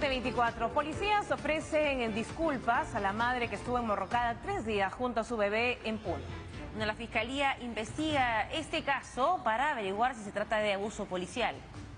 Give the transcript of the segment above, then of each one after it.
7:24. Policías ofrecen disculpas a la madre que estuvo enmorrocada 3 días junto a su bebé en Puno. La Fiscalía investiga este caso para averiguar si se trata de abuso policial.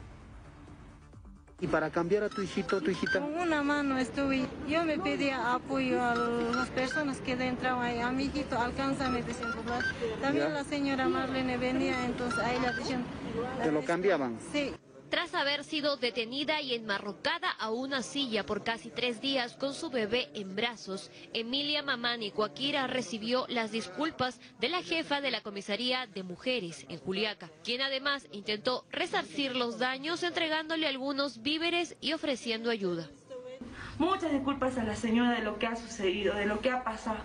Y para cambiar a tu hijito, tu hijita. Con una mano estuve, yo me pedía apoyo a las personas que entraban ahí. A mi hijito, alcánzame, decían. También la señora Marlene venía, entonces ahí la decían. ¿Te lo cambiaban? Sí. Tras haber sido detenida y enmarrocada a una silla por casi 3 días con su bebé en brazos, Emilia Mamani Cuaquira recibió las disculpas de la jefa de la comisaría de mujeres en Juliaca, quien además intentó resarcir los daños entregándole algunos víveres y ofreciendo ayuda. Muchas disculpas a la señora de lo que ha sucedido, de lo que ha pasado.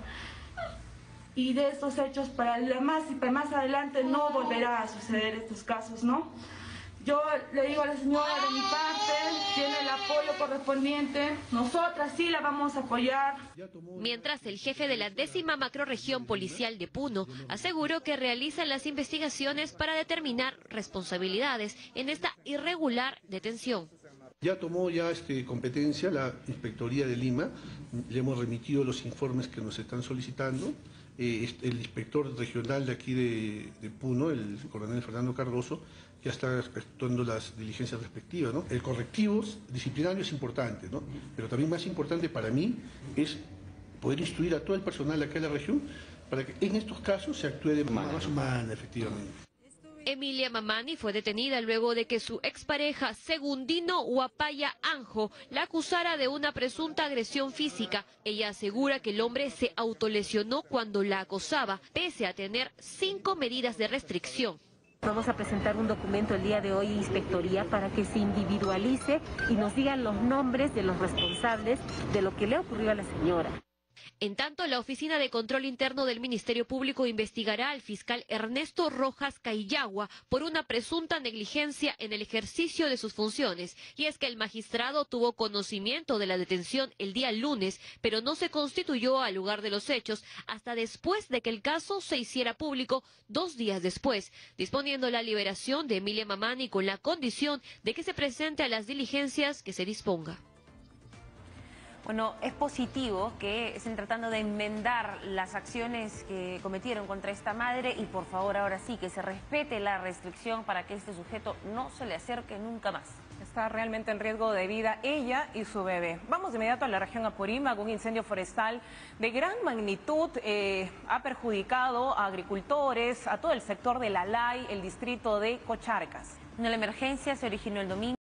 Y de estos hechos para más adelante no volverá a suceder estos casos, ¿no? Yo le digo a la señora de mi parte, tiene el apoyo correspondiente, nosotras sí la vamos a apoyar. Mientras el jefe de la 10ª macrorregión policial de Puno aseguró que realizan las investigaciones para determinar responsabilidades en esta irregular detención. Ya tomó competencia la Inspectoría de Lima, le hemos remitido los informes que nos están solicitando. El inspector regional de aquí de Puno, el coronel Fernando Cardoso, ya está efectuando las diligencias respectivas, ¿no? El correctivo disciplinario es importante, ¿no? Pero también más importante para mí es poder instruir a todo el personal de acá de la región para que en estos casos se actúe de manera más humana, efectivamente. Emilia Mamani fue detenida luego de que su expareja Segundino Huapaya Anjo la acusara de una presunta agresión física. Ella asegura que el hombre se autolesionó cuando la acosaba, pese a tener 5 medidas de restricción. Vamos a presentar un documento el día de hoy, Inspectoría, para que se individualice y nos digan los nombres de los responsables de lo que le ocurrió a la señora. En tanto, la Oficina de Control Interno del Ministerio Público investigará al fiscal Ernesto Rojas Caillagua por una presunta negligencia en el ejercicio de sus funciones. Y es que el magistrado tuvo conocimiento de la detención el día lunes, pero no se constituyó al lugar de los hechos hasta después de que el caso se hiciera público 2 días después, disponiendo la liberación de Emilia Mamani con la condición de que se presente a las diligencias que se disponga. Bueno, es positivo que estén tratando de enmendar las acciones que cometieron contra esta madre y por favor ahora sí que se respete la restricción para que este sujeto no se le acerque nunca más. Está realmente en riesgo de vida ella y su bebé. Vamos de inmediato a la región Apurímac. Un incendio forestal de gran magnitud ha perjudicado a agricultores, a todo el sector de Lalay, el distrito de Cocharcas. La emergencia se originó el domingo.